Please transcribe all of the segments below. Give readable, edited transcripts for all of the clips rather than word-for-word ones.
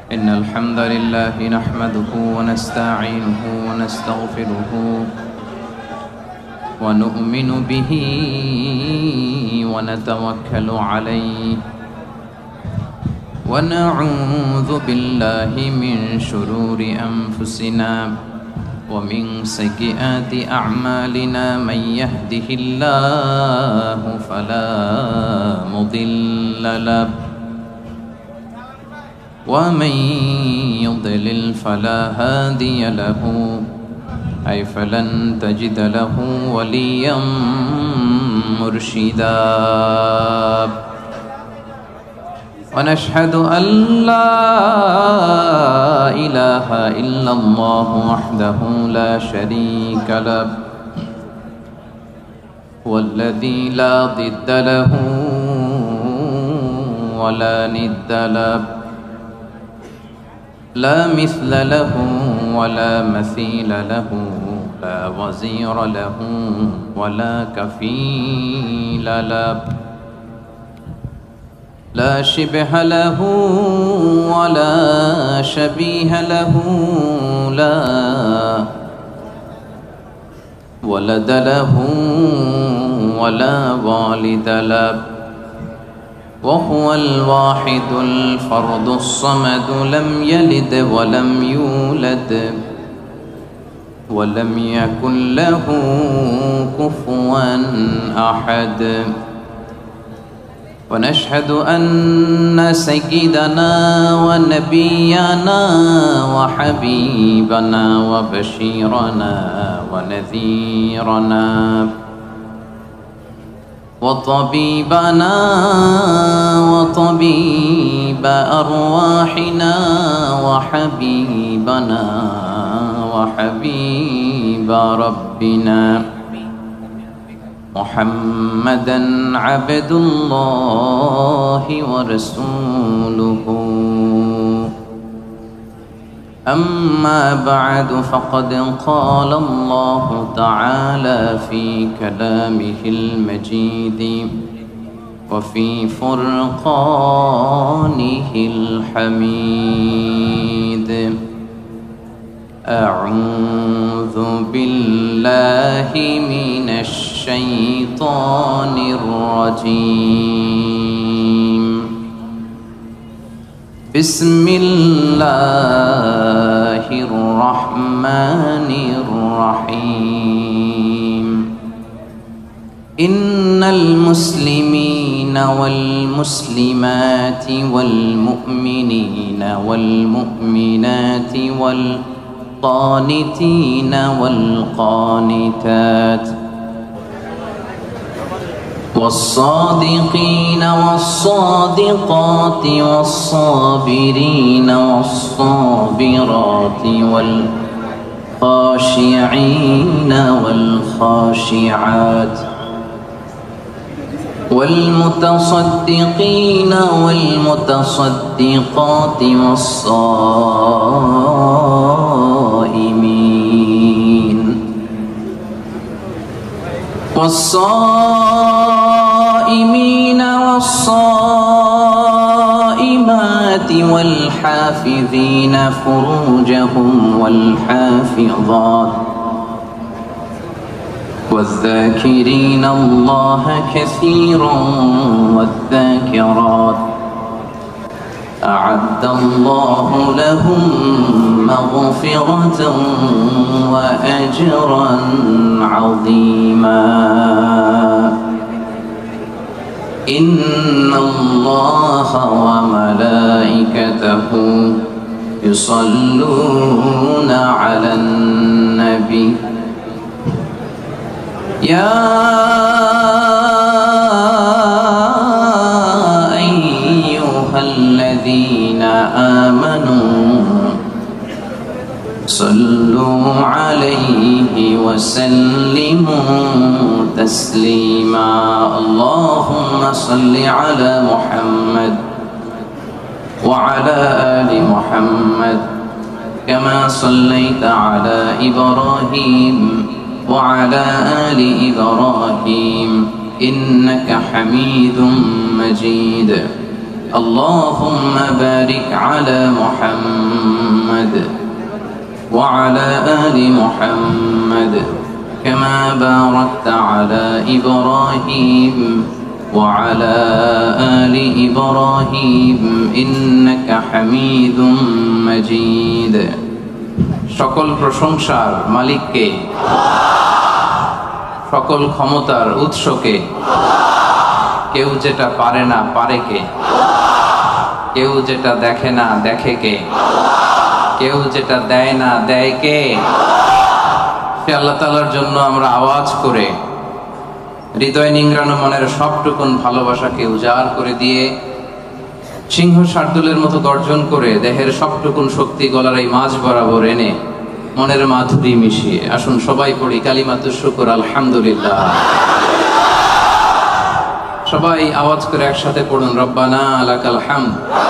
إن الحمد لله نحمده ونستعينه ونستغفره ونؤمن به ونتوكل عليه ونعوذ بالله من شرور أنفسنا ومن سيئات أعمالنا من يهده الله فلا مضل له ومن يضلل فلا هادي له أي فلن تجد له وليا مرشدا ونشهد أن لا إله إلا الله وحده لا شريك له والذي لا ضد له ولا ند له لا مثل له ولا مثيل له لا وزير له ولا كفيل له لا شبه له ولا شبيه له لا ولد له ولا والد له وهو الواحد الفرد الصمد لم يلد ولم يولد ولم يكن له كفوا أحد ونشهد أن سيدنا ونبينا وحبيبنا وبشيرنا ونذيرنا وطبيبنا وطبيب أرواحنا وحبيبنا وحبيب ربنا محمدا عبد الله ورسوله أما بعد فقد قال الله تعالى في كلامه المجيد وفي فرقانه الحميد أعوذ بالله من الشيطان الرجيم بسم الله الرحمن الرحيم إن المسلمين والمسلمات والمؤمنين والمؤمنات والقانتين والقانتات والصادقين والصادقات والصابرين والصابرات والخاشعين والخاشعات والمتصدقين والمتصدقات والصائمين والصائمات والحافظين فروجهم والحافظات والذاكرين الله كثيرا والذاكرات أعد الله لهم مغفرة وأجرا عظيما إن الله وملائكته يصلون على النبي يا أيها الذين آمنوا صلوا عليه وسلموا تسليما اللهم صل على محمد وعلى آل محمد كما صليت على إبراهيم وعلى آل إبراهيم إنك حميد مجيد اللهم بارك على محمد وعلى آل محمد كما باركت على إبراهيم وعلى آل إبراهيم إنك حميد مجيد সকল প্রশংসার মালিককে, সকল ক্ষমতার উৎসকে, কেউ যেটা পারে না পারে কে, কেউ যেটা দেখে না দেখে কে, কেউ যেটা দেয় না দেয় কে, সে আল্লাহ তাআলার জন্য আমরা আওয়াজ করে হৃদয় নিংড়ানো মনের সবটুকুন ভালোবাসাকে উজাড় করে দিয়ে সিংহ শার্দুলের মতো গর্জন করে দেহের সবটুকুন শক্তি গলার এই মাঝ বরাবর এনে মনের মাধুরী মিশিয়ে আসুন সবাই পড়ি কালিমাতুশ শুকর আলহামদুলিল্লাহ। সবাই আওয়াজ করে একসাথে পড়ুন রব্বানা লাকাল হামদ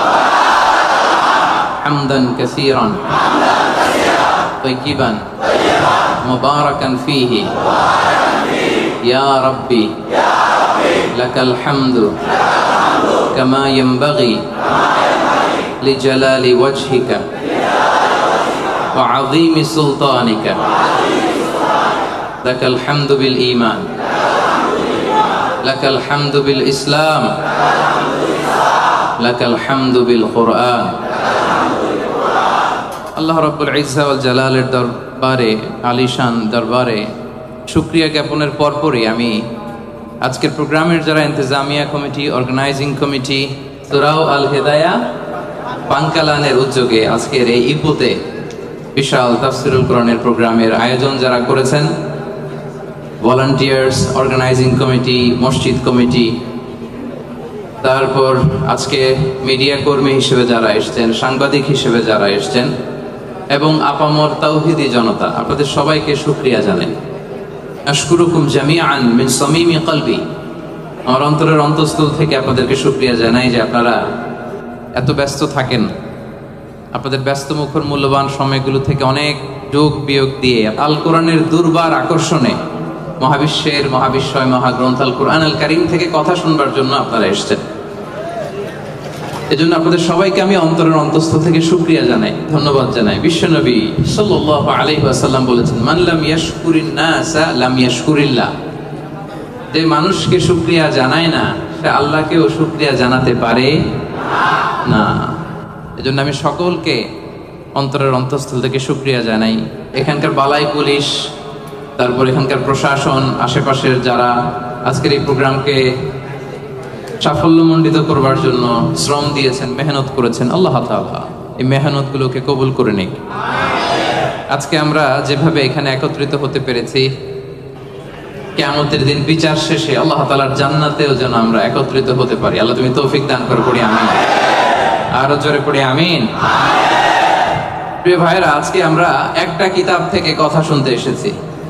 হামদান কাসীরান তাইয়িবান মুবারাকান ফীহি ইয়া রাব্বি লাকাল হামদু কামা ইয়ানবাগি লিজালালি ওয়াজহিকা ওয়া আযীমি সুলতানিকা লাকাল হামদু বিল ঈমান লাকাল হামদু বিল ইসলাম লাকাল হামদু বিল কুরআন। আল্লাহ রাব্বুল ইজ্জা ওয়াল জালালের দরবারে, আলিশান দরবারে শুকরিয়া জ্ঞাপনের পরপরই আমি আজকের প্রোগ্রামের যারা ইন্তেজামিয়া কমিটি, অর্গানাইজিং কমিটি, সূরা আল হিদায়া পাঙ্কালানের উদ্যোগে আজকের এই ইকুতে বিশাল তাফসীরুল কোরআনের প্রোগ্রামের আয়োজন যারা করেছেন, ভলান্টিয়ার্স, অর্গানাইজিং কমিটি, মসজিদ কমিটি, তারপর আজকে মিডিয়া কর্মী হিসেবে যারা এসছেন, সাংবাদিক হিসেবে যারা এসছেন এবং আপামর তাওহীদি জনতা, আপনাদের সবাইকে শুকরিয়া জানাই। আশকুরুকুম জামিআন মিন সামিমি কলবি, আমার অন্তরের অন্তঃস্থল থেকে আপনাদেরকে শুকরিয়া জানাই যে আপনারা এত ব্যস্ত থাকেন, আপনাদের ব্যস্ত মুখর মূল্যবান সময়গুলো থেকে অনেক যোগ বিয়োগ দিয়ে আল কোরআনের দুর্বার আকর্ষণে মহাবিশ্বের মহাবিশ্বয় মহাগ্রন্থ আল কোরআন আল কারীম থেকে কথা শুনবার জন্য আপনারা এসেছেন। এজন্য আপনাদের সবাইকে আমি অন্তরের অন্তঃস্থল থেকে শুকরিয়া জানাই, ধন্যবাদ জানাই। বিশ্বনবী সাল্লাল্লাহু আলাইহি ওয়াসাল্লাম বলেছেন, মান লাম ইয়াশকুরিন নাসা লাম ইয়াশকুরিল্লাহ, যে মানুষকে শুকরিয়া জানায় না সে আল্লাহকেও শুকরিয়া জানাতে পারে না। এজন্য আমি সকলকে অন্তরের অন্তঃস্থল থেকে শুকরিয়া জানাই। এখানকার বালাই পুলিশ, তারপর এখানকার প্রশাসন, আশেপাশের যারা আজকের এই প্রোগ্রামকে সাফল্যমণ্ডিত করবার জন্য শ্রম দিয়েছেন, মেহনত করেছেন, আল্লাহ তাআলা এই মেহনতগুলোকে কবুল করে নিক। আজকে আমরা যেভাবে এখানে একত্রিত হতে পেরেছি, কিয়ামতের দিন বিচার শেষে আল্লাহ তাআলার জান্নাতেও যেন আমরা একত্রিত হতে পারি। আল্লাহ তুমি তৌফিক দান করে, পড়ি আমিন। আরো জোরে পড়ি আমিন। প্রিয় ভাইরা, আজকে আমরা একটা কিতাব থেকে কথা শুনতে এসেছি,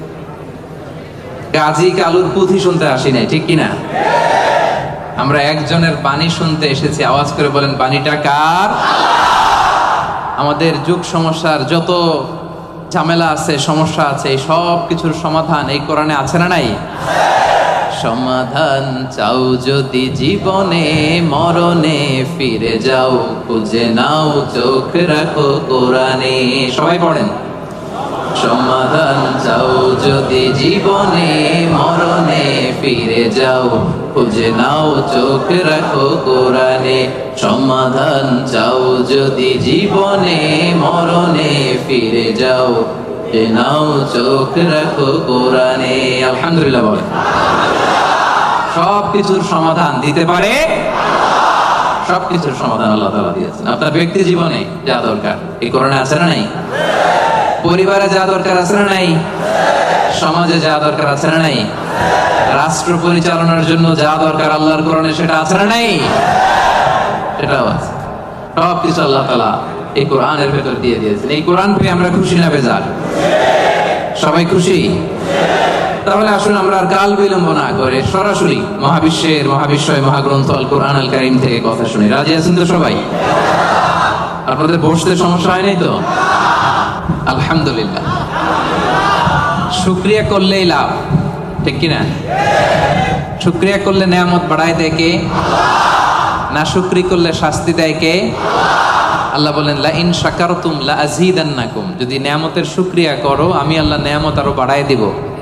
গাজী কালুর পুঁথি শুনতে আসি নাই, ঠিক কিনা? আমরা একজনের বাণী শুনতে এসেছি। আওয়াজ করে বলেন, বাণীটা কার? আমাদের যুগ সমস্যার যত ঝামেলা আছে, সমস্যা আছে, এই সব কিছুর সমাধান এই কোরআনে আছে না নাই? সমাধান চাও যদি জীবনে মরণে ফিরে যাও, খুঁজে নাও চোখ রাখো কোরআনে। সবাই পড়েন, সমাধান চাও যদি জীবনে মরণে ফিরে যাও, খুঁজে নাও চোখ রাখো কোরআনে। সমাধান চাও যদি জীবনে মরণে ফিরে যাও, খুঁজে নাও চোখ রাখো কোরআনে। আলহামদুলিল্লাহ বলেন। সব কিছুর সমাধান দিতে পারে, সব কিছুর সমাধান আল্লাহ তাআলা দিয়েছেন। আপনার ব্যক্তি জীবনে যা দরকার এই কোরআনে আছে না নাই? পরিবারে যা দরকার আছে না নাই? সমাজে যা দরকার আছে না নাই? রাষ্ট্র পরিচালনার জন্য যা দরকার আল্লাহর কোরআনে সেটা আছে না নাই? সেটাও আছে। সব কিছু আল্লাহ তাআলা এই কোরআনের ভেতর দিয়ে দিয়েছেন। এই কোরআন পেয়ে আমরা খুশি না বেজার? সবাই খুশি? তাহলে আসুন আমরা আর কাল বিলম্ব না করে সরাসরি মহাবিশ্বের মহাবিশ্বয় মহাগ্রন্থ আল কোরআন আল কারীম থেকে কথা শুনি। রাজি আছেন তো সবাই? আপনাদের বসতে সমস্যা হয় নাই তো? আলহামদুলিল্লাহ। শুকরিয়া করলেই লাভ, ঠিক কিনা? শুকরিয়া করলে নেয়ামত বাড়ায় দেয় কে? নাশুকরি করলে শাস্তি দেয় কে? আল্লাহ বলেন লা ইন শাকারতুম লা আযীদান্নাকুম, যদি নিয়ামতের শুকরিয়া করো আমি আল্লাহ নিয়ামত আরো বাড়ায় দিব।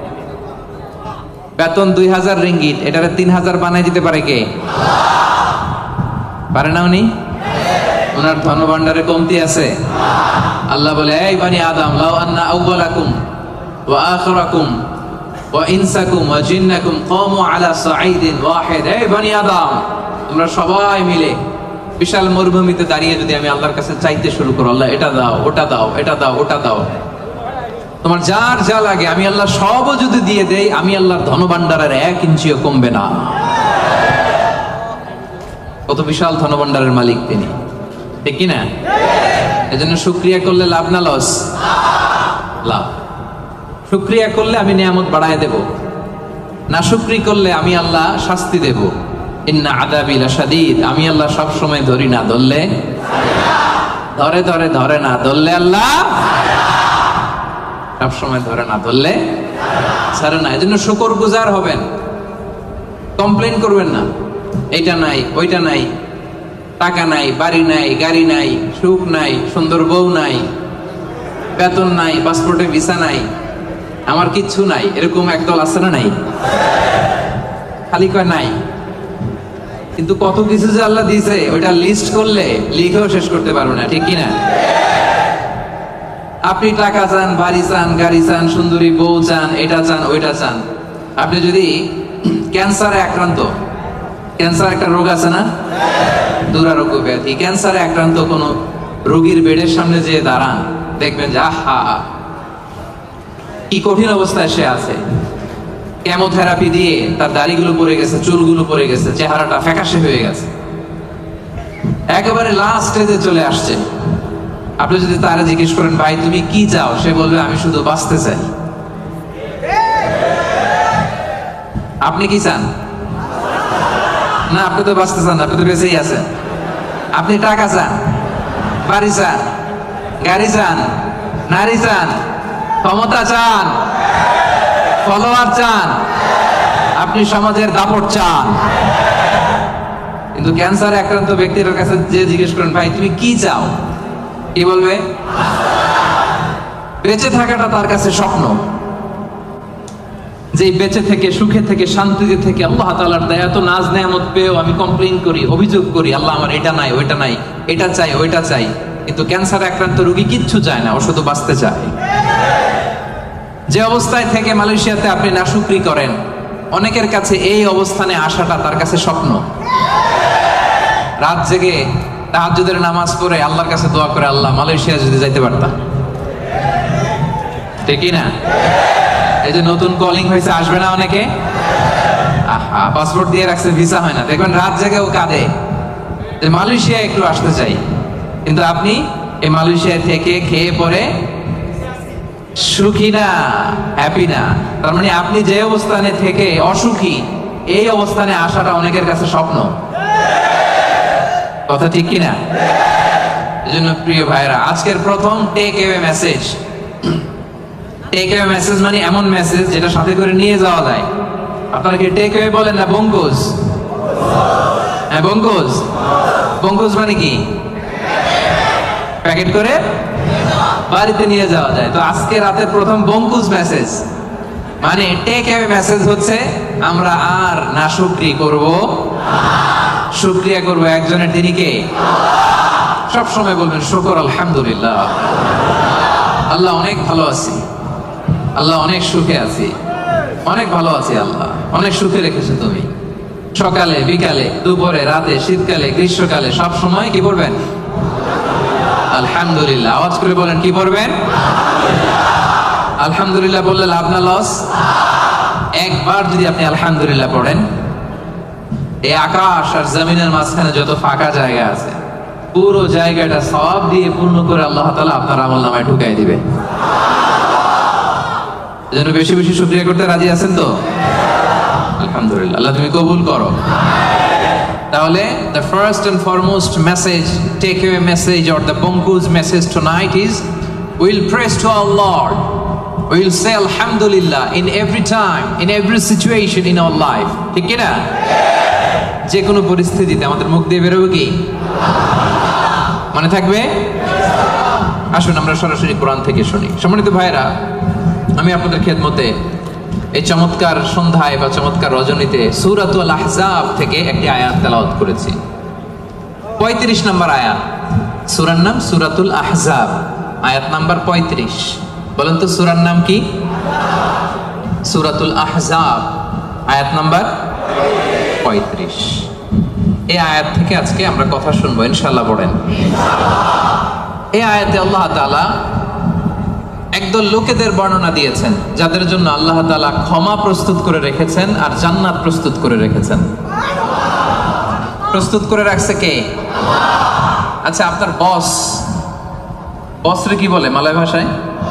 বেতন 2000 রিঙ্গিট, এটারে 3000 বানায় দিতে পারে কে? পারে না উনি? ওনার ধনভাণ্ডারে কমতি আছে? আল্লাহ বলে এই বানি আদম লাউ আন্না আউওয়ালাকুম ওয়া আখিরাকুম ওয়া ইনসাকুম ওয়া জিন্নাকুম কামু আলা সাঈদিন ওয়াহিদ, এই বানি আদম তোমরা সবাই মিলে বিশাল মরুভূমিতে দাঁড়িয়ে যদি আমি আল্লাহর কাছে চাইতে শুরু করো, আল্লাহ এটা দাও ওটা দাও এটা দাও ওটা দাও, তোমার যার যা লাগে আমি আল্লাহ সবও যদি দিয়ে দেই, আমি আল্লাহর ধনভাণ্ডারের 1 ইঞ্চিও কমবে না। কত বিশাল ধনভাণ্ডারের মালিক তিনি, ঠিক কি না? এজন্য শুকরিয়া করলে লাভ না লস? লাভ। শুকরিয়া করলে আমি নিয়ামত বাড়ায় দেব, না শুকরি করলে আমি আল্লাহ শাস্তি দেব। ইন্না আযাবি লাশাদীদ, আমি আল্লাহ সব সময় ধরি না ধরলে ধরে ধরে ধরে না ধরলে আল্লাহ সব সময় ধরে না ধরলে ছাড়ে না। এজন্য শুকরগুজার হবেন, কমপ্লেইন করবেন না এইটা নাই ওইটা নাই, টাকা নাই, বাড়ি নাই, গাড়ি নাই, সুখ নাই, সুন্দর বউ নাই, বেতন নাই, পাসপোর্টে ভিসা নাই, আমার কিচ্ছু নাই, এরকম একদল আছে না? নাই, খালি কয় নাই। কিন্তু কত কিছু যে আল্লাহ দিয়েছে ওইটা লিস্ট করলে লিখেও শেষ করতে পারবে না, ঠিক কিনা? আপনি টাকা চান, বাড়ি চান, গাড়ি চান, সুন্দরী বউ চান, এটা চান ওইটা চান। আপনি যদি ক্যান্সারে আক্রান্ত, ক্যান্সার একটা রোগ আছে না, দুরারোগ্য ব্যাধি, ক্যান্সারে আক্রান্ত কোন রোগীর বেডের সামনে যেয়ে দাঁড়ান, দেখবেন যে আহা কি কঠিন অবস্থায় সে আছে। কেমোথেরাপি দিয়ে তার দাড়িগুলো পড়ে গেছে, চুলগুলো পড়ে গেছে, চেহারাটা ফ্যাকাশে হয়ে গেছে, একেবারে লাস্ট স্টেজে চলে আসছে। আপনি যদি তারা জিজ্ঞেস করেন ভাই তুমি কি চাও, সে বলবে আমি শুধু বাঁচতে চাই। আপনি কি চান? না, আপনি তো বাঁচতে চান, আপনি তো বেঁচেই আছেন। আপনি টাকা চান, বাড়ি চান, গাড়ি চান, নারী চান, ক্ষমতা চান, ফলোয়ার চান, আপনি সমাজের দাপট চান। কিন্তু ক্যান্সারে আক্রান্ত ব্যক্তির কাছে যে জিজ্ঞেস করেন ভাই তুমি কি চাও, কি বলবে? বেঁচে থাকাটা তার কাছে স্বপ্ন। যে বেঁচে থেকে, সুখে থেকে, শান্তিতে থেকে আল্লাহ তাআলার দয়া এত নাজ নেয়ামত পেয়েও আমি কমপ্লেইন করি, অভিযোগ করি, আল্লাহ আমার এটা নাই ওইটা নাই, এটা চাই ওইটা চাই। কিন্তু ক্যান্সারে আক্রান্ত রোগী কিচ্ছু চায় না, ও শুধু বাঁচতে চায়। যে অবস্থায় থেকে মালয়েশিয়াতে আপনি নাশুকরি করেন, অনেকের কাছে এই অবস্থানে আসাটা তার কাছে স্বপ্ন। রাত জেগে তাহাজ্জুদের নামাজ পড়ে আল্লাহর কাছে দোয়া করে, আল্লাহ মালয়েশিয়া যদি যাইতে পারতাম, ঠিক না? এই যে নতুন কলিং হয়েছে, আসবে না অনেকে? আহা, পাসপোর্ট দিয়ে রাখছে, ভিসা হয় না, দেখবেন রাত জেগেও কাঁদে যে মালয়েশিয়া একটু আসতে চাই। কিন্তু আপনি এই মালয়েশিয়া থেকে খেয়ে পরে সুখী না, হ্যাপি না। তার মানে আপনি যে অবস্থানে থেকে অসুখী, এই অবস্থানে আসাটা অনেকের কাছে স্বপ্ন। কথা ঠিক কিনা? এজন্য প্রিয় ভাইরা, আজকের প্রথম take away message. Take away message মানে এমন মেসেজ যেটা সাথে করে নিয়ে যাওয়া যায়। আপনারা কি টেক অ্যাওয়ে বলেন না বঙ্কুজ? হ্যাঁ, বঙ্কুজ। বঙ্কুজ মানে কি? প্যাকেট করে বাড়িতে নিয়ে যাওয়া যায়। তো আজকে রাতের প্রথম বঙ্কুজ মেসেজ মানে টেক অ্যাওয়ে মেসেজ হচ্ছে আমরা আর নাশুকরি করব, শুকরিয়া করব একজনের, তিনি কে? সব সময় বলবেন শুকর আলহামদুলিল্লাহ, আল্লাহ অনেক ভালো আছি, আল্লাহ অনেক সুখে আছি, অনেক ভালো আছি, আল্লাহ অনেক সুখে রেখেছে তুমি। সকালে, বিকালে, দুপুরে, রাতে, শীতকালে, গ্রীষ্মকালে সব সময় কি করবেন? আলহামদুলিল্লাহ। আওয়াজ করে বলেন কি পড়বেন? আলহামদুলিল্লাহ বললে লাভ না লস? একবার যদি আপনি আলহামদুলিল্লাহ পড়েন, এই আকাশ আর জমিনের মাঝখানে যত ফাঁকা জায়গা আছে পুরো জায়গাটা সওয়াব দিয়ে পূর্ণ করে আল্লাহ তাআলা আপনার আমলনামায় ঢুকাই দিবে। এজন্য বেশি বেশি শুকরিয়া করতে রাজি আছেন তো? আলহামদুলিল্লাহ, আল্লাহ তুমি কবুল করো। তাহলে the first and foremost message, takeaway message or the Bongku's message tonight is we'll praise to our Lord. We'll say alhamdulillah in every time, in every situation in our life. ঠিক কি না? যে কোনো পরিস্থিতিতে আমাদের মুখ দিয়ে বেরোবে কি? মনে থাকবে? আসুন আমরা সরাসরি কোরআন থেকে শুনি। সম্মানিত ভাইরা, আমি আপনাদের খেদমতে এই চমৎকার সন্ধ্যায় বা চমৎকার রজনীতে সূরাতুল আহজাব থেকে একটি আয়াত তেলাওয়াত করেছি। 35 নম্বর আয়াত। সূরার নাম সূরাতুল আহজাব, আয়াত নাম্বার 35। বলেন তো সূরার নাম কি? সূরাতুল আহজাব, আয়াত নাম্বার 35। এই আয়াত থেকে আজকে আমরা কথা শুনবো ইনশাআল্লাহ। পড়েন। এই আয়াতে আল্লাহ তাআলা একদল লোকেদের বর্ণনা দিয়েছেন যাদের জন্য আল্লাহ তাআলা ক্ষমা প্রস্তুত করে রেখেছেন আর জান্নাত প্রস্তুত করে রেখেছেন। প্রস্তুত করে রাখছে কে? আচ্ছা, আপনার বসরে কি বলে মালয় ভাষায়?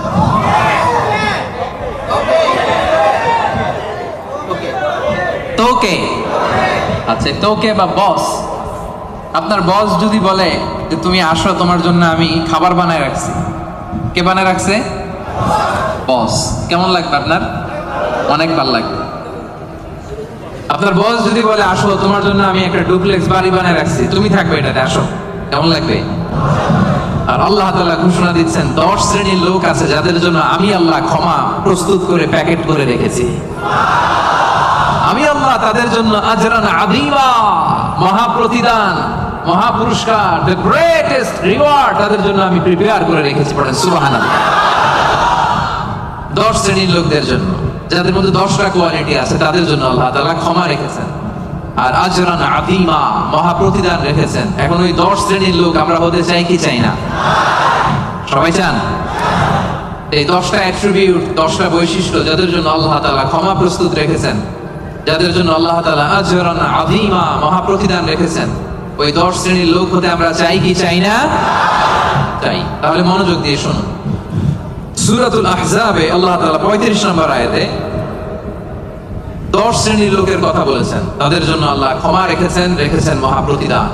তোকে। আচ্ছা, তোকে বা বস। আপনার বস যদি বলে যে তুমি আসো, তোমার জন্য আমি খাবার বানায় রাখছি, কে বানায় রাখছে? বস। কেমন লাগবে আপনার? অনেক ভালো লাগবে। আপনার বস যদি বলে আসো, তোমার জন্য আমি একটা ডুপ্লেক্স বাড়ি বানায় রাখছি, তুমি থাকবে এটাতে, আসো, কেমন লাগবে? আর আল্লাহ তাআলা ঘোষণা দিচ্ছেন 10 শ্রেণীর লোক আছে যাদের জন্য আমি আল্লাহ ক্ষমা প্রস্তুত করে প্যাকেট করে রেখেছি। আমি আল্লাহ তাদের জন্য আজরান আযীমা, মহা প্রতিদান, মহা পুরস্কার, দ্য গ্রেটেস্ট রিওয়ার্ড তাদের জন্য আমি প্রিপেয়ার করে রেখেছি। পড়েন সুবহানাল্লাহ। 10 শ্রেণীর লোকদের জন্য, যাদের মধ্যে 10টা কোয়ালিটি আছে, তাদের জন্য আল্লাহ তাআলা ক্ষমা রেখেছেন আর আজরান আযীমা, মহা প্রতিদান রেখেছেন। এখন ওই 10 শ্রেণীর লোক আমরা হতে চাই কি চাই না? সবাই চান? এই 10টা অ্যাট্রিবিউট, 10টা বৈশিষ্ট্য যাদের জন্য আল্লাহ তাআলা ক্ষমা প্রস্তুত রেখেছেন, যাদের জন্য আল্লাহ তাআলা আজরান আযীমা, মহা প্রতিদান রেখেছেন, ওই 10 শ্রেণীর লোক হতে আমরা চাই কি চাই না? চাই। তাহলে মনোযোগ দিয়ে শুনুন। সূরাতুল আহজাবে আল্লাহ তাআলা 35 নম্বর আয়াতে 10 শ্রেণীর লোকের কথা বলেছেন, তাদের জন্য আল্লাহ ক্ষমা রেখেছেন মহা প্রতিদান।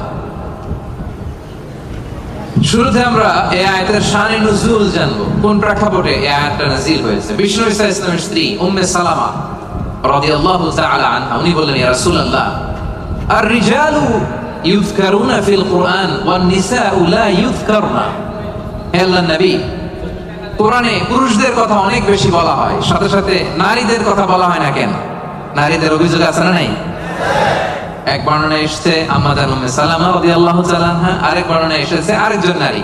শুরুতে আমরা এই আয়াতের শানে নুজুল জানবো, কোন প্রেক্ষাপটে এই আয়াতটা নাযিল হয়েছে। বিষ্ণু ঈসা ইসলামের স্ত্রী উম্মে সালামা রাদিয়াল্লাহু তাআলা আনহা, উনি বললেন, ইয়া রাসূলুল্লাহ, আর-রিজালু ইউযকারুনা ফিল কুরআন ওয়ান নিসাউ লা ইউযকারনা। হে আল্লাহর নবী, কোরআনে পুরুষদের কথা অনেক বেশি বলা হয়, সাথে সাথে নারীদের কথা বলা হয় না কেন? নারীদের অভিযোগ আছে না নাই? এক বর্ণনায় এসেছে আম্মা জান উম্মে সালামা রাদিয়াল্লাহু তাআলা আনহা, আরেক বর্ণনায় এসেছে আরেকজন নারী।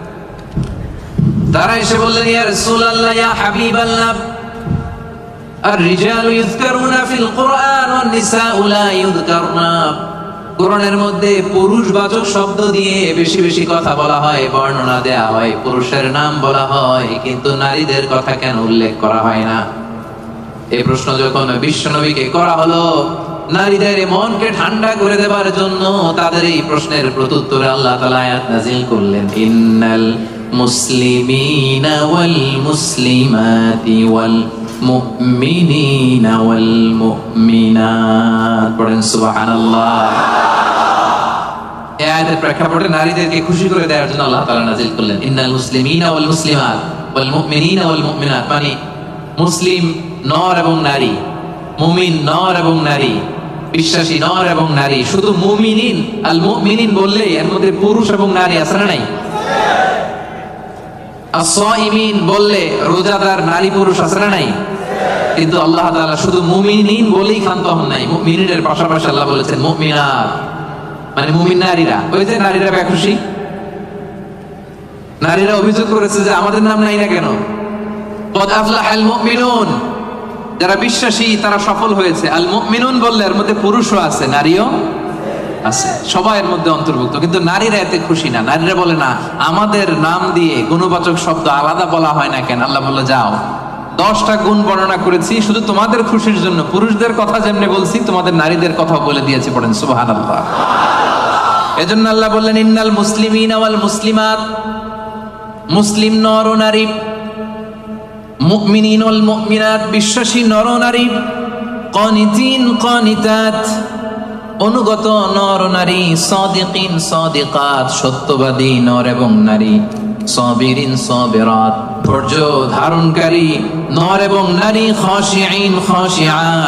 তারা এসে বললেন, ইয়া রাসূলুল্লাহ, ইয়া হাবিবাল্লাহ, আর-রিজালু ইউযকারুনা ফিল কুরআন ওয়ান নিসাউ লা ইউযকারনা। কোরআনের মধ্যে পুরুষবাচক শব্দ দিয়ে বেশি বেশি কথা বলা হয়, বর্ণনা দেয়া হয়, পুরুষের নাম বলা হয়, কিন্তু নারীদের কথা কেন উল্লেখ করা হয় না? এই প্রশ্ন যখন বিশ্বনবীকে করা হলো, নারীদের মনকে ঠান্ডা করে দেবার জন্য তাদের এই প্রশ্নের প্রত্যুত্তরে আল্লাহ তাআলা আয়াত নাযিল করলেন, ইন্নাল মুসলিমিনা ওয়াল মুসলিমাতি ওয়াল মুমিনিনা ওয়াল মুমিনাত। পড়েন সুবহানাল্লাহ। এই আয়াতের প্রেক্ষাপটে নারীদেরকে খুশি করে দেওয়ার জন্য আল্লাহ তাআলা নাযিল করলেন, ইন্নাল মুসলিমিনা ওয়াল মুসলিমাত ওয়াল মুমিনিনা ওয়াল মুমিনাত। মানে মুসলিম নর এবং নারী, মুমিন নর এবং নারী, বিশ্বাসী নর এবং নারী। শুধু মুমিনিন, আল মুমিনিন বললে এর মধ্যে পুরুষ এবং নারী আছে না নাই? as-সাইমিন বললে রোজাদার নারী পুরুষ আছে না নাই? কিন্তু আল্লাহ তাআলা শুধু মুমিনিন বলেই ক্ষান্ত হন নাই। মুমিনের পাশাপাশি আল্লাহ বলেছেন মুমিনাত, মানে মুমিন নারীরা। ওই যে নারীরা বেখুশি, নারীরা অভিযোগ করেছে যে আমাদের নাম নাই না কেন? কদ আফলাহাল মুমিনুন, যারা বিশ্বাসী তারা সফল হয়েছে। আল মুমিনুন বললে এর মধ্যে পুরুষও আছে, নারীও আছে, সবাই এর মধ্যে অন্তর্ভুক্ত। কিন্তু নারীরা এতে খুশি না। নারীরা বলে, না, আমাদের নাম দিয়ে গুণবাচক শব্দ আলাদা বলা হয় না কেন? আল্লাহ বলল, যাও, 10টা গুণ বর্ণনা করেছি শুধু তোমাদের খুশির জন্য। পুরুষদের কথা যেমনি বলছি, তোমাদের নারীদের কথা বলে দিয়েছি। পড়েন সুবহানাল্লাহ। এজন্য আল্লাহ বললেন, ইন্নাল মুসলিমিনা ওয়াল মুসলিমাত, মুসলিম নর ও নারী, মুমিনিন ওয়াল মুমিনাত, বিশ্বাসী নর ও নারী, কানিতিন কানিতাত, অনুগত নর ও নারী, সাদিকিন সাদিকাত, সত্যবাদী নর এবং নারী, সাবিরিন সাবিরাত, ধৈর্য ধারণকারী নর এবং নারী, খাশিঈন খাশিআত,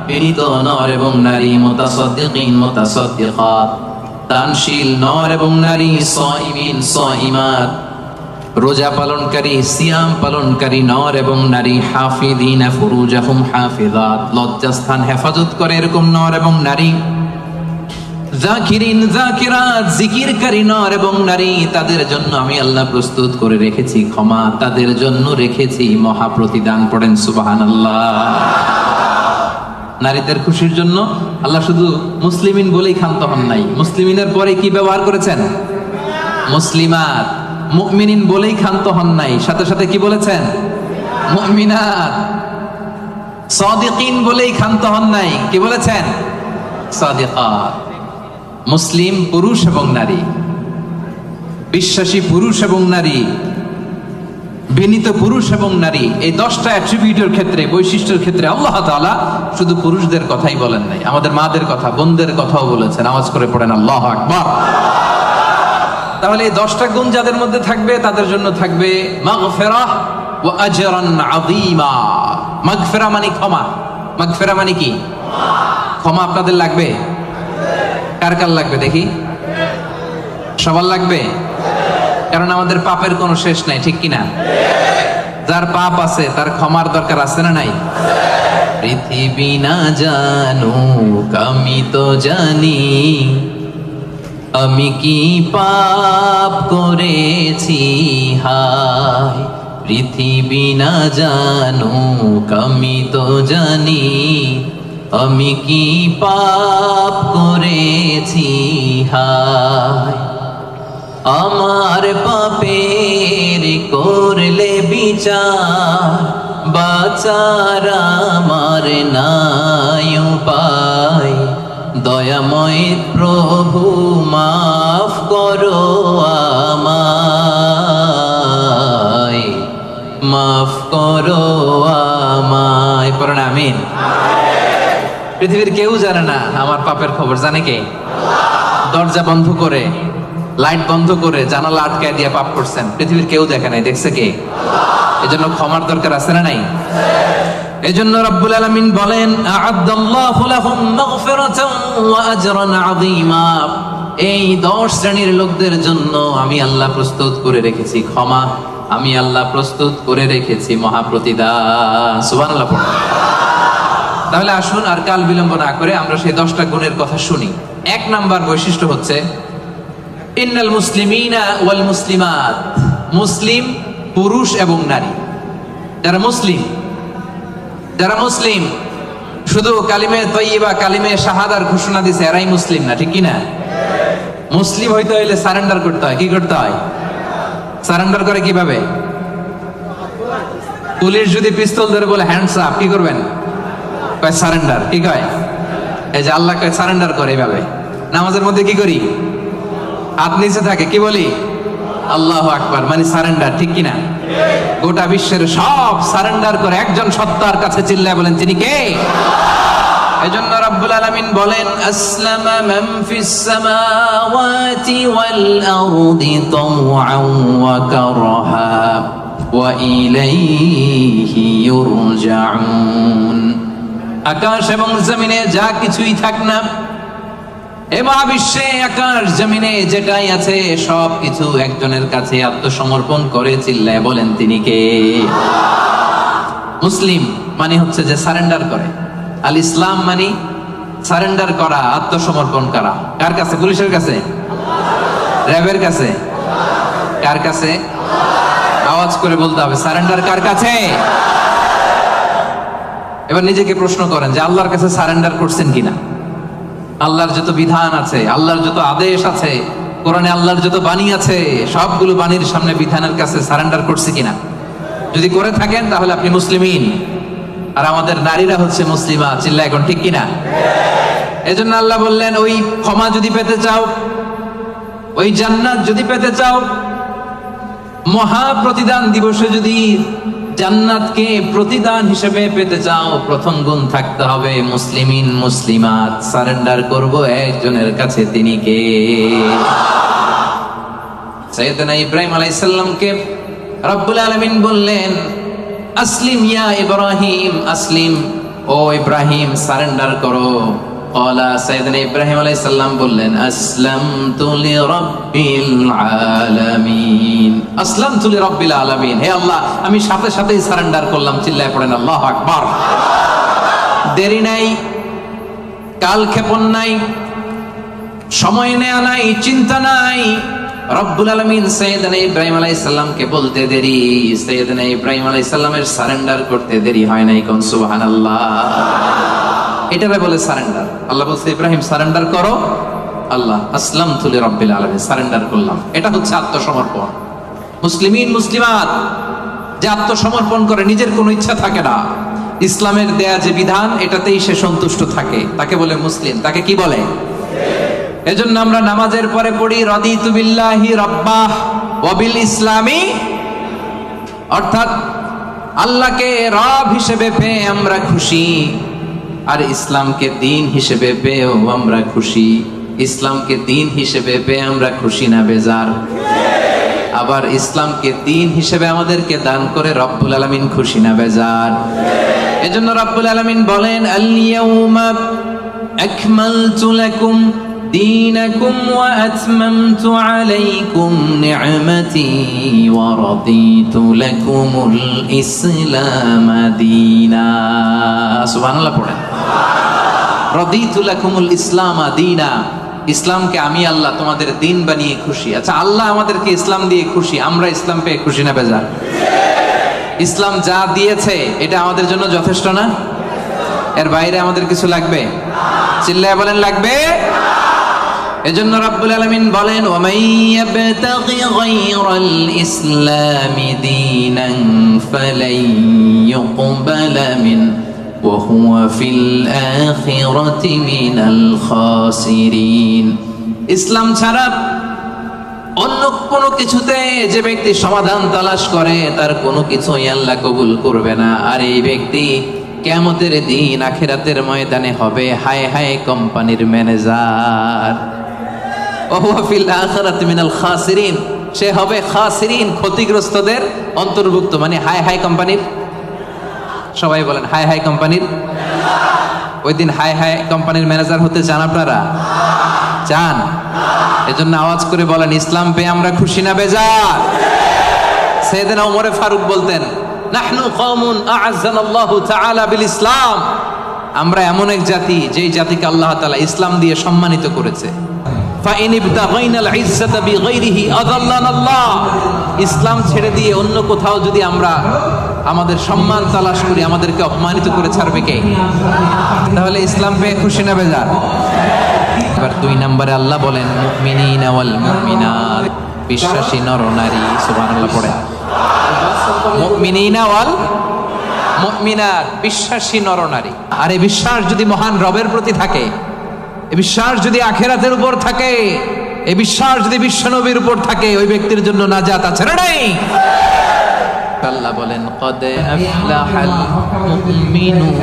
বিনীত নর এবং নারী, মুতাসাদ্দিকিন মুতাসাদ্দিকাত, দানশীল নর এবং নারী, সাইমিন সাইমাত, রোজা পালনকারী সিয়াম পালনকারী নর এবং নারী, হাফিদিনা ফুরুজাহুম হাফিজাত, লজ্জাস্থান হেফাজত করে এরকম নর এবং নারী, যাকিরিন যাকিরাত, জিকিরকারী নর এবং নারী, তাদের জন্য আমি আল্লাহ প্রস্তুত করে রেখেছি ক্ষমা, তাদের জন্য রেখেছি মহা প্রতিদান। পড়েন সুবহানাল্লাহ। নারীদের খুশির জন্য আল্লাহ শুধু মুসলিমিন বলেই ক্ষান্ত হন নাই, মুসলিমিনের পরে কি ব্যবহার করেছেন? মুসলিমাত। মুমিনিন বলেই ক্ষান্ত হন নাই, সাথে সাথে কি বলেছেন? মুমিনাত। সাদিকিন বলেই ক্ষান্ত হন নাই, কি বলেছেন? সাদিকাত। মুসলিম পুরুষ এবং নারী, বিশ্বাসী পুরুষ এবং নারী, বিনীত পুরুষ এবং নারী, এই 10টা অ্যাট্রিবিউটের ক্ষেত্রে, বৈশিষ্ট্যের ক্ষেত্রে আল্লাহ তাআলা শুধু পুরুষদের কথাই বলেন নাই, আমাদের মাদের কথা, বোনদের কথাও বলেছেন। আওয়াজ করে পড়েন আল্লাহু আকবার। তাহলে এই 10টা গুণ যাদের মধ্যে থাকবে তাদের জন্য থাকবে মাগফিরাহ ওয়া আজরান আযীমা। মাগফিরা মানে ক্ষমা। মাগফিরা মানে কি? ক্ষমা। আপনাদের লাগবে? কার কার লাগবে দেখি? সবার লাগবে, কারণ আমাদের পাপের কোনো শেষ নাই, ঠিক কিনা? যার পাপ আছে তার ক্ষমার দরকার আছে না নাই? পৃথিবী না জানুক আমি তো জানি, আমি কি পাপ করেছি হায়। পৃথিবী না জানুক আমি তো জানি, আমি কি পাপ করেছি হায়। আমার পাপের করলে বিচার, বাঁচার আমার নাই উপায়। দয়াময় প্রভু মাফ করো আমায়, মাফ করো আমায়। পড়েন আমিন। পৃথিবীর কেউ জানে না আমার পাপের খবর, জানে কে? দরজা বন্ধ করে, লাইট বন্ধ করে, জানালা আটকায় দিয়ে পাপ করছেন, পৃথিবীর কেউ দেখে নাই, দেখছে কে? এজন্য ক্ষমার দরকার আছে না নাই? এজন্য রব্বুল আলামিন বলেন আ'আদাল্লাহু লাহুম মাগফিরাতান ওয়া আজরান আযীমা। এই 10 শ্রেণীর লোকদের জন্য আমি আল্লাহ প্রস্তুত করে রেখেছি ক্ষমা, আমি আল্লাহ প্রস্তুত করে রেখেছি মহা প্রতিদান। সুবহানাল্লাহ। তাহলে আসুন আর কাল বিলম্ব না করে আমরা সেই 10টা গুণের কথা শুনি। 1 নাম্বার বৈশিষ্ট্য হচ্ছে ইন্নাল মুসলিমিনা ওয়াল মুসলিমাত। মুসলিম পুরুষ এবং নারী, যারা মুসলিম শুধু কালিমে তয়্যিবা কালিমে শাহাদার ঘোষণা দিছে এরাই মুসলিম না, ঠিক কি না? মুসলিম হইতে হইলে সারেন্ডার করতে হয়। কি করতে হয়? সারেন্ডার করে কিভাবে? পুলিশ যদি পিস্তল ধরে বলে হ্যান্ডস আপ, কি করবেন? কয় সারেন্ডার। কি কয়? এই যে আল্লাহ কয় সারেন্ডার করে এইভাবে। নামাজের মধ্যে কি করি? হাত নিচে থাকে, কি বলি? আল্লাহু আকবার, মানে সারেন্ডার, ঠিক কিনা? গোটা বিশ্বের সব সারেন্ডার করে একজন সত্তার কাছে চিল্লায় বলেন তিনি কে? এজন্য রব্বুল আলামিন বলেন আসলামা মান ফিস সামাওয়াতি ওয়াল আরদি তাওআন ওয়া কারহা ওয়া ইলাইহি ইউরজাউন। আকাশ এবং জমিনে যা কিছুই থাক না, এ মহাবিশ্বে আকাশ জমিনে যেটাই আছে সব কিছু একজনের কাছে আত্মসমর্পণ করে চিল্লায় বলেন তিনি কে? মুসলিম মানে হচ্ছে যে সারেন্ডার করে। আল ইসলাম মানে সারেন্ডার করা, আত্মসমর্পণ করা। কার কাছে? পুলিশের কাছে? র্যাবের কাছে? কার কাছে? আওয়াজ করে বলতে হবে সারেন্ডার কার কাছে? এবার নিজেকে প্রশ্ন করেন যে আল্লাহর কাছে সারেন্ডার করছেন কিনা? আল্লাহর যত বিধান আছে, আল্লাহর যত আদেশ আছে, কোরআনে আল্লাহর যত বাণী আছে, সবগুলো বাণীর সামনে বিধানের কাছে সারেন্ডার করছে কিনা? যদি করে থাকেন তাহলে আপনি মুসলিমিন। আর আমাদের নারীরা হচ্ছে মুসলিমা। চিল্লা এখন, ঠিক কিনা? এজন্য আল্লাহ বললেন ওই ক্ষমা যদি পেতে চাও, ওই জান্নাত যদি পেতে চাও, মহা প্রতিদান দিবসে যদি জান্নাতকে প্রতিদান হিসেবে পেতে চাও, প্রথম গুণ থাকতে হবে মুসলিমিন মুসলিমাত। সারেন্ডার করব একজনের কাছে, তিনি কে? সাইয়েদনা ইব্রাহিম আলাইহিস সালামকে রব্বুল আলামিন বললেন আসলিম ইয়া ইব্রাহিম, আসলিম, ও ইব্রাহিম সারেন্ডার করো। ক্বালা সাইয়েদনা ইব্রাহিম আলাইহিস সালাম বললেন আসলামতু লিরাব্বিল আলামিন, আসলামতু লিরাব্বিল আলামিন, হে আল্লাহ আমি সাথে সাথেই সারেন্ডার করলাম। চিল্লায় পড়েন আল্লাহু আকবার। দেরি নাই, কালক্ষেপণ নাই, সময় নেয়া নাই, চিন্তা নাই। রব্বুল আলামিন সাইয়েদনা ইব্রাহিম আলাইহিস সালামকে বলতে দেরি, সাইয়েদনা ইব্রাহিম আলাইহিস সালামের সারেন্ডার করতে দেরি হয় নাই। কোন সুবহানাল্লাহ। এটারে বলে সারেন্ডার। আল্লাহ বলছে ইব্রাহিম সারেন্ডার করো, আল্লাহ আসলামতু লিরাব্বিল আলামিন, সারেন্ডার করলাম। এটা হচ্ছে আত্মসমর্পণ। মুসলিমিন মুসলিমাত যে আত্মসমর্পণ করে, নিজের কোনো ইচ্ছা থাকে না, ইসলামের দেয়া যে বিধান এটাতেই সে সন্তুষ্ট থাকে, তাকে বলে মুসলিম। তাকে কি বলে? এজন্য আমরা নামাজের পরে পড়ি রাদিতু বিল্লাহি রাব্বাহ ওয়া বিল ইসলামি, অর্থাৎ আল্লাহকে রব হিসেবে পেয়ে আমরা খুশি, আর ইসলামকে দিন হিসেবে পেয়েও আমরা খুশি। ইসলামকে দিন হিসেবে পেয়ে আমরা খুশি না বেজার? আবার ইসলামকে দিন হিসেবে আমাদেরকে দান করে রব্বুল আলামিন খুশি না বেজার? এজন্য রব্বুল আলামিন বলেন আল ইয়াউমা আকমালতু লাকুম দীনাকুম ওয়া আতমামতু আলাইকুম নি'মাতি ওয়া রাদিতু লাকুমুল ইসলাম দীনা। সুবহানাল্লাহ পড়েন। রাদিতু লাকুমুল ইসলাম দীনা, ইসলামকে আমি আল্লাহ তোমাদের দিন বানিয়ে খুশি। আচ্ছা, আল্লাহ আমাদেরকে ইসলাম দিয়ে খুশি, আমরা ইসলাম পেয়ে খুশি না বেজার? ইসলাম যা দিয়েছে এটা আমাদের জন্য যথেষ্ট না? এর বাইরে আমাদের কিছু লাগবে? চিল্লায় বলেন লাগবে। এজন্য রব্বুল আলামিন বলেন ওয়া মান ইয়াবতাগি গায়রাল ইসলামি দীনান ফালাই ইউকবালা মিন ওয়া হুয়া ফিল আখিরাতি মিনাল খাসিরিন। ইসলাম ছাড়া অন্য কোনো কিছুতে যে ব্যক্তি সমাধান তালাশ করে তার কোনো কিছুই আল্লাহ কবুল করবে না। আর এই ব্যক্তি কিয়ামতের দিন আখিরাতের ময়দানে হবে হায় হায় কোম্পানির ম্যানেজার। ওয়া ফিল আখিরাতি মিনাল খাসিরিন, সে হবে খাসিরিন, ক্ষতিগ্রস্তদের অন্তর্ভুক্ত। মানে হায় হায় কোম্পানির, সবাই বলেন হায় হায় কোম্পানির। ওই দিন হায় হায় কোম্পানির ম্যানেজার হতে চান আপনারা? চান? এজন্য আওয়াজ করে বলেন ইসলাম পেয়ে আমরা খুশি না বেজার? সাইয়েদনা ওমর ফারুক বলতেন নাহনু কওমুন আ'আজ্জানাল্লাহু তাআলা বিল ইসলাম, আমরা এমন এক জাতি যেই জাতিকে আল্লাহ তাআলা ইসলাম দিয়ে সম্মানিত করেছে। ফাইন ইবতাগাইনাল ইজ্জাতা বিগাইরিহি আযাল্লানাল্লাহ, ইসলাম ছেড়ে দিয়ে অন্য কোথাও যদি আমরা আমাদের সম্মান তালাশ করি আমাদেরকে অপমানিত করে ছাড়বে কে? তাহলে ইসলাম পেয়ে খুশি না বেজার? এবার 2 নম্বরে আল্লাহ বলেন মুমিনিনা ওয়াল মুমিনাত, বিশ্বাসী নর নারী। সুবহানাল্লাহ পড়ে। মুমিনিনা ওয়াল মুমিনাত, বিশ্বাসী নর নারী। আর এই বিশ্বাস যদি মহান রবের প্রতি থাকে, এই বিশ্বাস যদি আখিরাতের উপর থাকে, এই বিশ্বাস যদি বিশ্বনবীর উপর থাকে, ওই ব্যক্তির জন্য নাজাত আছে না নাই? আল্লাহ বলেন কদ আফলাহাল মুমিনুন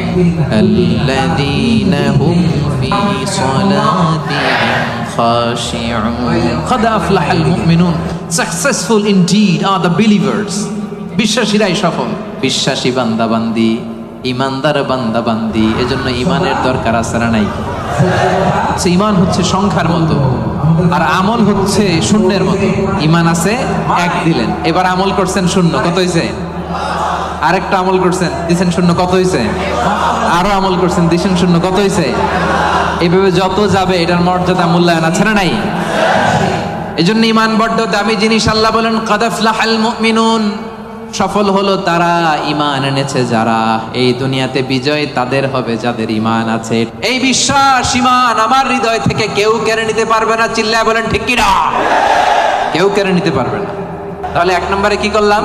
আল্লাযীনা হুম ফি সালাতিহিম খাশিউন। কদ আফলাহাল মুমিনুন, successful indeed are the believers, বিশ্বাসীরাই সফল। বিশ্বাসী বান্দা বান্দি, ইমানদার বান্দা বান্দি। এজন্য ইমানের দরকার আছে না নাই? ইমান হচ্ছে সংখ্যার মতো, আর আমল হচ্ছে শূন্যের মতো। ইমান আছে 1 দিলেন, এবার আমল করছেন 0, কত হয়েছে? আরেকটা আমল করছেন দিছেন 0, কত হয়েছে? আরো আমল করছেন দিছেন 0, কত হয়েছে? এইভাবে যত যাবে এটার মর্যাদা মূল্যায়ন আছে না নাই? এজন্য ইমান বড্ড দামি জিনিস। আল্লাহ বলেন কাদ আফলাহাল মুমিনুন, সফল হলো তারা ঈমান এনেছে যারা। এই দুনিয়াতে বিজয় তাদের হবে যাদের ঈমান আছে। এই বিশ্বাস ঈমান আমার হৃদয় থেকে কেউ কেড়ে নিতে পারবে না। চিল্লায় বলেন ঠিক কি না? কেউ কেড়ে নিতে পারবে না। তাহলে 1 নম্বরে কি করলাম?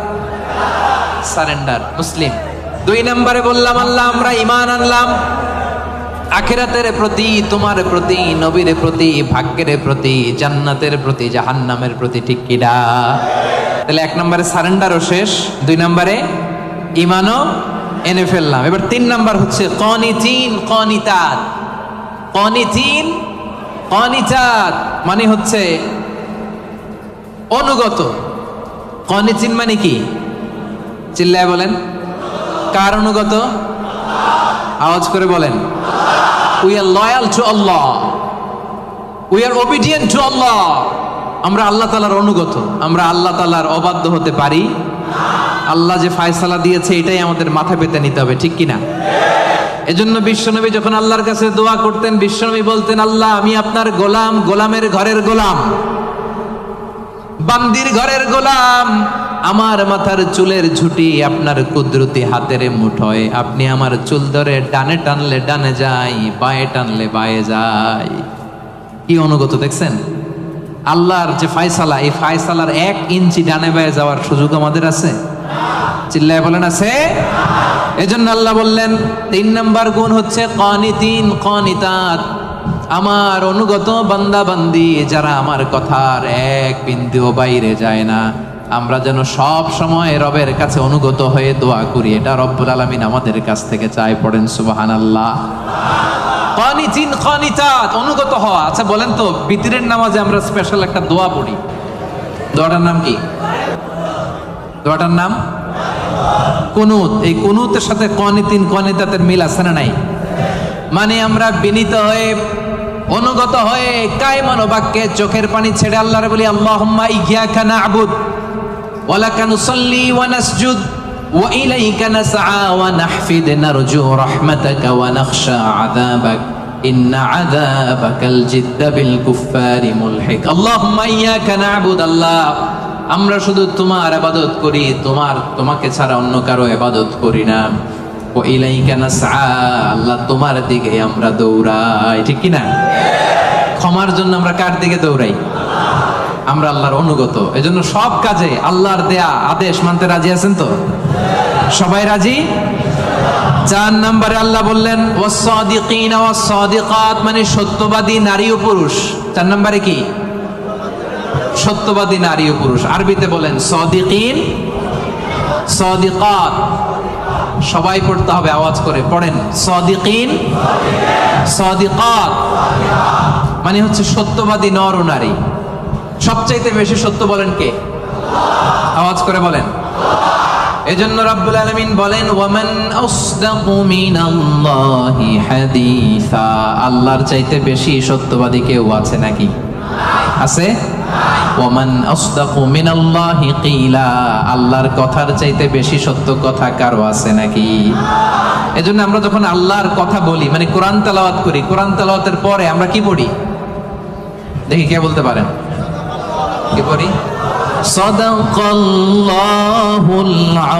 সারেন্ডার, মুসলিম। 2 নম্বরে বললাম আল্লাহ আমরা ঈমান আনলাম আখিরাতের প্রতি, তোমার প্রতি, নবীর প্রতি, ভাগ্যের প্রতি, জান্নাতের প্রতি, জাহান্নামের প্রতি। ঠিক কি না? তাহলে 1 নম্বরে সারেন্ডারও শেষ, 2 নম্বরে ঈমানও এনে ফেললাম। এবার 3 নম্বর হচ্ছে কানিতিন কানিতাত। কানিতিন কানিতাত মানে হচ্ছে অনুগত। কানিতিন মানে কি? চিল্লায় বলেন। কার অনুগত? আওয়াজ করে বলেন, we are loyal to Allah, we are obedient to Allah. আমরা আল্লাহ তাআলার অনুগত, আমরা আল্লাহ তাআলার অবাধ্য হতে পারি? আল্লাহ যে ফায়সালা দিয়েছে এটাই আমাদের মাথা পেতে নিতে হবে, ঠিক কিনা? এজন্য বিশ্বনবী যখন আল্লাহর কাছে দোয়া করতেন, বিশ্বনবী বলতেন, আল্লাহ আমি আপনার গোলাম, গোলামের ঘরের গোলাম, বান্দির ঘরের গোলাম। আমার মাথার চুলের ঝুঁটি আপনার কুদরতি হাতের মুঠোয়, আপনি আমার চুল ধরে ডানে টানলে ডানে যাই, বায়ে টানলে বায়ে যাই। কি অনুগত দেখছেন? আল্লাহর যে ফায়সালা, এই ফায়সালার 1 ইঞ্চি ডানে বায়ে যাওয়ার সুযোগ আমাদের আছে? চিল্লায় বলেন আছে? এজন্য আল্লাহ বললেন 3 নাম্বার গুণ হচ্ছে কানিতিন কানিতাত, আমার অনুগত বান্দা বান্দি যারা আমার কথার এক বিন্দুও বাইরে যায় না। আমরা যেন সব সময় রবের কাছে অনুগত হয়ে দোয়া করি, এটা রব্বুল আলামিন আমাদের কাছ থেকে চায়। পড়েন সুবহানাল্লাহ। কানিতিন কানিতাত, অনুগত হওয়া। আচ্ছা বলেন তো, বিতরের নামাজে আমরা স্পেশাল একটা দোয়া পড়ি, দোয়াটার নাম কি? দোয়াটার নাম কুনুত। এই কুনুতের সাথে কানিতিন কানিতাতের মিল আছে না নাই? মানে আমরা বিনীত হয়ে, অনুগত হয়ে, কায়মান বাক্যে চোখের পানি ছেড়ে আল্লাহরে বলি, আল্লাহুম্মা ইয়্যাকা না'বুদ ওয়া লাকা নুসাল্লি ওয়া নাসজুদ ওয়া ইলাইকা নাসআ ওয়া নাহফিদ নারজু রাহমাতাকা ওয়া নাখশা আযাবাক ইন্না আযাবাকাল জিদ্দা বিল কুফফারি মুলহিক। আল্লাহুম্মা ইয়্যাকা না'বুদ, আল্লাহ আমরা শুধু তোমার ইবাদত করি, তোমাকে ছাড়া অন্য কারো ইবাদত করি না। ও ইলাইকা নাসআ, আল্লাহ তোমার দিকে আমরা দৌড়াই, ঠিক কি না? ক্ষমার জন্য আমরা কার দিকে দৌড়াই? আমরা আল্লাহর অনুগত। এজন্য সব কাজে আল্লাহর দেয়া আদেশ মানতে রাজি আছেন তো? সবাই রাজি? 4 নম্বরে আল্লাহ বললেন ওয়াস-সাদিকিনা ওয়াস-সাদিকাত, মানে সত্যবাদী নারী ও পুরুষ। 4 নম্বরে কি? সত্যবাদী নারী ও পুরুষ। আরবিতে বলেন সাদিকিন, সাদিকাত। সবাই পড়তে হবে, আওয়াজ করে পড়েন, সাদিকিন সাদিকাত, মানে হচ্ছে সত্যবাদী নর ও নারী। সবচাইতে বেশি সত্য বলেন কে? আওয়াজ করে বলেন। এজন্য রাব্বুল আলামিন বলেন, ওয়ামান আসদাকু মিনাল্লাহি হাদিসা, আল্লাহর চাইতে বেশি সত্যবাদী কেউ আছে নাকি? আছে? ওয়ামান আসদাকু মিনাল্লাহি কিলা, আল্লাহর কথার চাইতে বেশি সত্য কথা কারো আছে নাকি? এজন্য আমরা যখন আল্লাহর কথা বলি, মানে কোরআন তেলাওয়াত করি, কোরআন তেলাওয়াতের পরে আমরা কি পড়ি? দেখি কে বলতে পারেন? কি পড়ি? সাদাকাল্লাহুল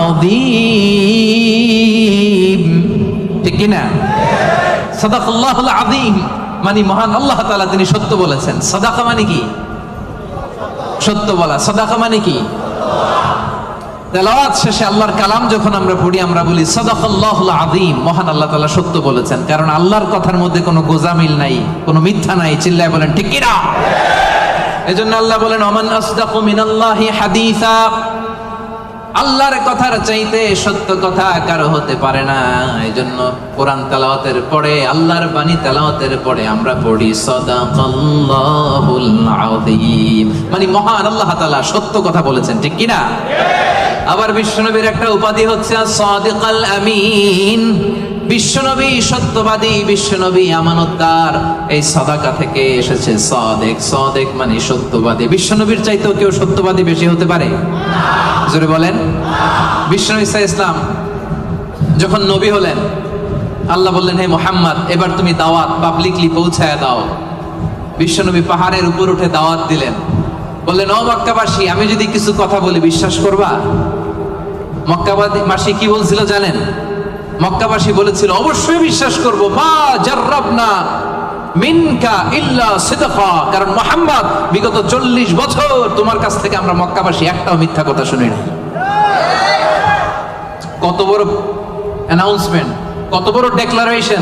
আযীম, ঠিক কি না? সাদাকাল্লাহুল আযীম মানে মহান আল্লাহ তাআলা তিনি সত্য বলেছেন। সাদাকা মানে কি? সত্য বলা। সাদাকা মানে কি? তেলাওয়াত শেষে আল্লাহর কালাম যখন আমরা পড়ি, আমরা বলি সাদাকাল্লাহুল আযীম, মহান আল্লাহ তাআলা সত্য বলেছেন। কারণ আল্লাহর কথার মধ্যে কোনো গোজামিল নাই, কোনো মিথ্যা নাই। চিল্লায় বলেন ঠিক কি না? এজন্য আল্লাহ বলেন, ওমান আসদাকু মিনাল্লাহি হাদিসা, আল্লাহর কথার চাইতে সত্য কথা কারো হতে পারে না। এজন্য কোরআন তেলাওয়াতের পরে, আল্লাহর বাণী তেলাওয়াতের পরে আমরা পড়ি সাদাকাল্লাহুল আযীম, মানে মহান আল্লাহ তাআলা সত্য কথা বলেছেন, ঠিক কি না? আবার বিশ্বনবীর একটা উপাধি হচ্ছে সাদিকাল আমিন। বিশ্বনবী সত্যবাদী, বিশ্বনবী আমানতদার। এই সাদাকা থেকে এসেছে সাদেক। সাদেক মানে সত্যবাদী। বিশ্বনবীর চাইতেও কেউ সত্যবাদী বেশি হতে পারে? জোরে বলেন। বিশ্বনবী ঈসা ইসলাম যখন নবী হলেন, আল্লাহ বললেন, হে মুহাম্মদ, এবার তুমি দাওয়াত পাবলিকলি পৌঁছায় দাও। বিশ্বনবী পাহাড়ের উপর উঠে দাওয়াত দিলেন। বললেন, ও মক্কাবাসী, আমি যদি কিছু কথা বলি বিশ্বাস করবা? মক্কাবাসী কি বলছিল জানেন? মক্কাবাসী বলেছিল, অবশ্যই বিশ্বাস করব। মা জাররাবনা মিনকা ইল্লা সিদকা, কারণ মুহাম্মদ বিগত 40 বছর তোমার কাছ থেকে আমরা মক্কাবাসী একটাও মিথ্যা কথা শুনি না। কত বড় অ্যানাউন্সমেন্ট, কত বড় ডেক্লারেশন!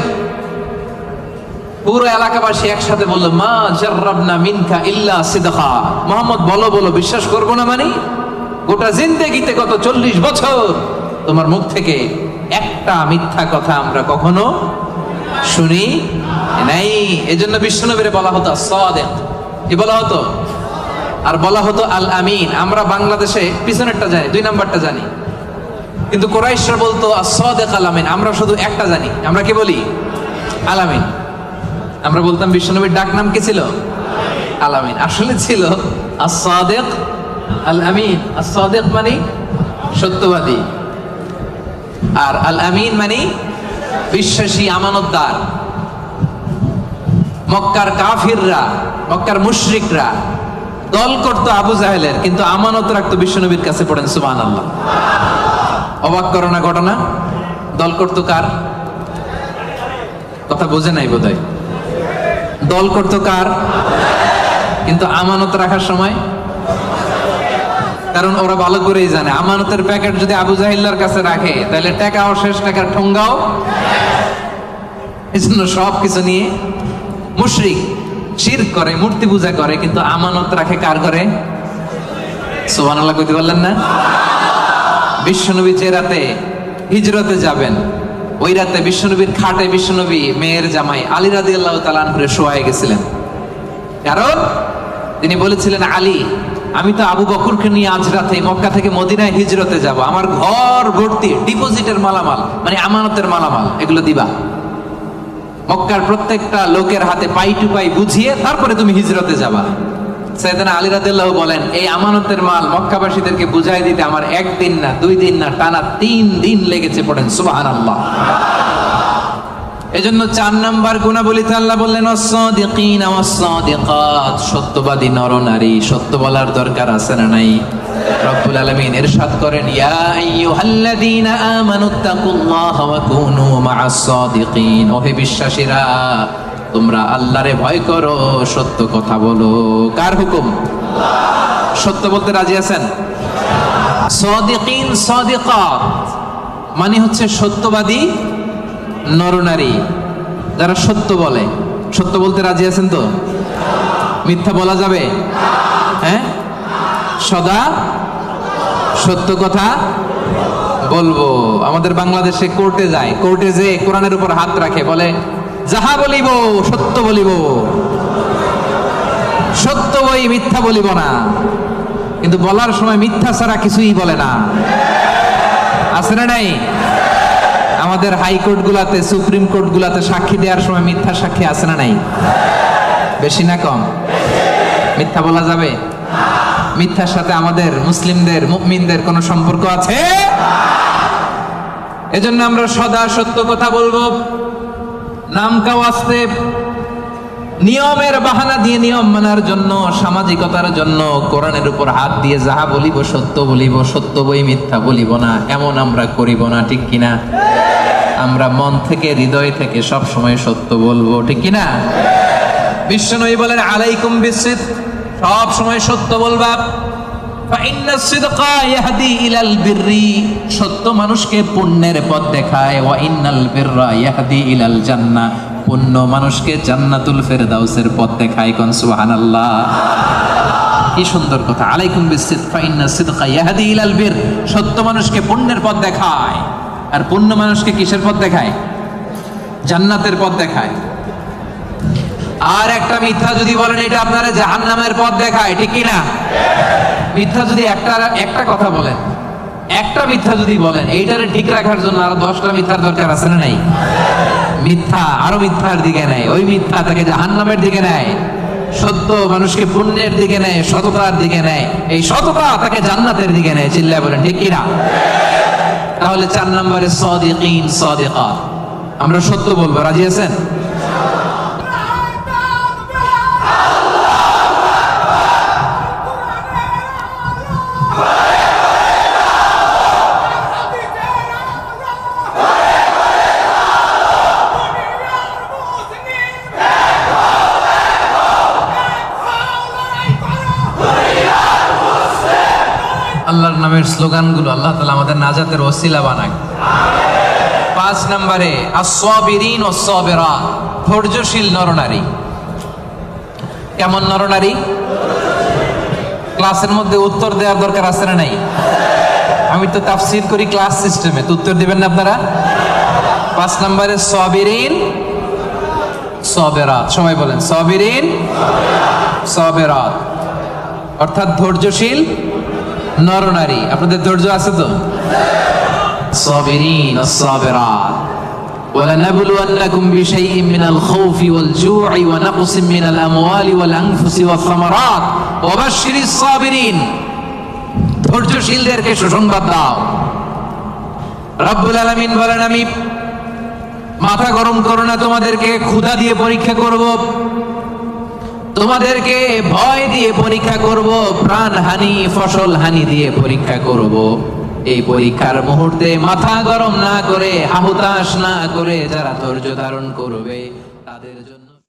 পুরো এলাকাবাসী একসাথে বলল, মা জাররাবনা মিনকা ইল্লা সিদকা। মুহাম্মদ বলো বলো, বিশ্বাস করব না মানে? গোটা জিন্দেগিতে গত 40 বছর তোমার মুখ থেকে একটা মিথ্যা কথা আমরা কখনো শুনি নাই। এজন্য বিশ্বনবীরে বলা হতো সাদিক, কি বলা হতো? আর বলা হতো আল আমিন। আমরা বাংলাদেশে পিছনেরটা জানি, 2 নাম্বারটা জানি, কিন্তু কুরাইশরা বলতো as-সাদিক আল-আমিন। আমরা শুধু একটা জানি, আমরা কি বলি? আল-আমিন। আমরা বলতাম বিশ্বনবীর ডাক নাম কি ছিল? আল-আমিন। আসলে ছিল as-সাদিক আল-আমিন। as-সাদিক মানে সত্যবাদী, আর আল-আমিন মানে বিশ্বাসী, আমানতদার। মক্কার কাফিররা, মক্কার মুশরিকরা দল করতো আবু জাহেলের, কিন্তু আমানত রাখতো বিশ্বনবীর কাছে। পড়েন সুবহানাল্লাহ। অবাক করো না ঘটনা? দল করতো কার? কথা বোঝে নাই বোধহয়। দল করতো কার? কিন্তু আমানত রাখার সময়, কারণ ওরা ভালো করেই জানে আমানতের প্যাকেট যদি আবু জাহিল্লার কাছে রাখে তাহলে টাকাও শেষ, টাকার ঠোঙ্গাও। এজন্য সবকিছু নিয়ে মুশরিক শিরক করে, মূর্তি পূজা করে, কিন্তু আমানত রাখে কার ঘরে? সুবহানাল্লাহ কইতে বললেন না? বিশ্বনবী যে রাতে হিজরতে যাবেন, ওই রাতে বিশ্বনবীর খাটে বিশ্বনবী মেয়ের জামাই আলী রাদিয়াল্লাহু তাআলা আনহুরে শোয়ায় গেছিলেন। কারণ তিনি বলেছিলেন, আলী, আমি তো আবু বকরকে নিয়ে আজ রাতে মক্কা থেকে মদিনায় হিজরতে যাব, আমার ঘর ভর্তি ডিপোজিটের মালামাল, মানে আমানতের মালামাল, এগুলো দিবা। মক্কার প্রত্যেকটা লোকের হাতে পাই টু পাই বুঝিয়ে তারপরে তুমি হিজরতে যাবা। সাইয়েদনা আলী রাদিয়াল্লাহু বলেন, এই আমানতের মাল মক্কাবাসীদেরকে বুঝাই দিতে আমার একদিন না, 2 দিন না, টানা 3 দিন লেগেছে। পড়েন সুবহানাল্লাহ। এজন্য 4 নাম্বার গুণাবলীতে আল্লাহ বললেন ওয়াস-সাদিকিনা ওয়াস-সাদিকাত, সত্যবাদী নরনারী। সত্য বলার দরকার আছে না নাই? রব্বুল আলামিন ইরশাদ করেন, ইয়া আইয়ুহাল্লাযীনা আমানুত্তাকুল্লাহা ওয়া কুনু মা'আস-সাদিকিন, ওহে বিশ্বাসীরা, তোমরা আল্লাহরে ভয় করো, সত্য কথা বলো। কার হুকুম? সত্য বলতে রাজি আছেন? সাদিকিন সাদিকাত মানে হচ্ছে সত্যবাদী নরনারী, যারা সত্য বলে। সত্য বলতে রাজি আছেন তো? মিথ্যা বলা যাবে? হ্যাঁ, সদা সত্য কথা বলবো। আমাদের বাংলাদেশে কোর্টে যায়, কোর্টে যে কোরআনের উপর হাত রাখে, বলে যাহা বলিব সত্য বলিব, সত্য বই মিথ্যা বলিব না। কিন্তু বলার সময় মিথ্যা ছাড়া কিছুই বলে না। আছে না নাই? আমাদের হাইকোর্ট গুলাতে, সুপ্রিম কোর্ট গুলাতে সাক্ষী দেওয়ার সময় মিথ্যা সাক্ষী আছে না নাই? বেশি না কম? মিথ্যা বলা যাবে? মিথ্যার সাথে আমাদের মুসলিমদের, মুমিনদের কোনো সম্পর্ক আছে? এজন্য আমরা সদা সত্য কথা বলবো। নামকাও আসতে নিয়মের বাহানা দিয়ে, নিয়ম মানার জন্য, সামাজিকতার জন্য কোরআনের উপর হাত দিয়ে যাহা বলিব সত্য বলিব, সত্য বই মিথ্যা বলিব না, এমন আমরা করিব না। ঠিক কিনা? আমরা মন থেকে, হৃদয় থেকে সব সময় সত্য বলবো। ঠিক কিনা? বিশ্বনবী বলেন, আলাইকুম বিসিদক, সব সময় সত্য বলবা। ফাইন্নাস সিদকা ইয়াহদি ইলাল বিররি, সত্য মানুষকে পুণ্যের পথ দেখায়। ওয়া ইন্নাল বিররা ইয়াহদি ইলাল জান্নাহ, পুণ্য মানুষকে জান্নাতুল ফেরদাউসের পথ দেখায়। কোন সুবহানাল্লাহ। কি সুন্দর কথা। আলাইকুম বিসিদক ফাইন্নাস সিদকা ইয়াহদি ইলাল বির, সত্য মানুষকে পুণ্যের পথ দেখায়, আর পুণ্য মানুষকে কিসের পথ দেখায়? জান্নাতের পথ দেখায়। আর একটা মিথ্যা যদি বলেন, এটা আপনারা জাহান্নামের পথ দেখায়। ঠিক কিনা? মিথ্যা যদি একটা কথা বলেন, একটা মিথ্যা যদি বলেন, এইটারে ঠিক রাখার জন্য আরো 10টা মিথ্যার দরকার আছে না নাই? মিথ্যা আরো মিথ্যার দিকে নেয়, ওই মিথ্যা তাকে জাহান্নামের দিকে নেয়। সত্য মানুষকে পুণ্যের দিকে নেয়, সততার দিকে নেয়, এই সততা তাকে জান্নাতের দিকে নেয়। চিল্লায় বলেন ঠিক কিনা? তাহলে 4 নম্বরে সাদিকিন সাদিকাত, আমরা সত্য বলবো। রাজি আছেন? আল্লাহর নামের স্লোগানগুলো আল্লাহ তাআলা আমাদের নাজাতের ওসিলা বানাক। 5 নম্বরে আস-সাবিরিন ওয়াস-সাবিরাত, ধৈর্যশীল নরনারী। কেমন নরনারী? ক্লাসের মধ্যে উত্তর দেওয়ার দরকার আছে না নাই? আমি তো তাফসীর করি ক্লাস সিস্টেমে, তো উত্তর দিবেন না আপনারা? 5 নম্বরে সাবিরিন সাবিরাত, সবাই বলেন সাবিরিন সাবিরাত, অর্থাৎ ধৈর্যশীল নরনারী। আপনাদের ধৈর্য আছে তো? الصابرين الصابرات ولنبلونكم بشيء من الخوف والجوع ونقص من الأموال والأنفس والثمرات وبشر الصابرين ধৈর্যশীলদেরকে সুসংবাদ দাও। রব্বুল আলামিন বলেন, আমি মাথা গরম করো না, তোমাদেরকে ক্ষুধা দিয়ে পরীক্ষা করব, তোমাদেরকে ভয় দিয়ে পরীক্ষা করব, প্রাণহানি ফসল হানি দিয়ে পরীক্ষা করব। এই পরীক্ষার মুহূর্তে মাথা গরম না করে, হাহুতাশ না করে যারা ধৈর্য ধারণ করবে তাদের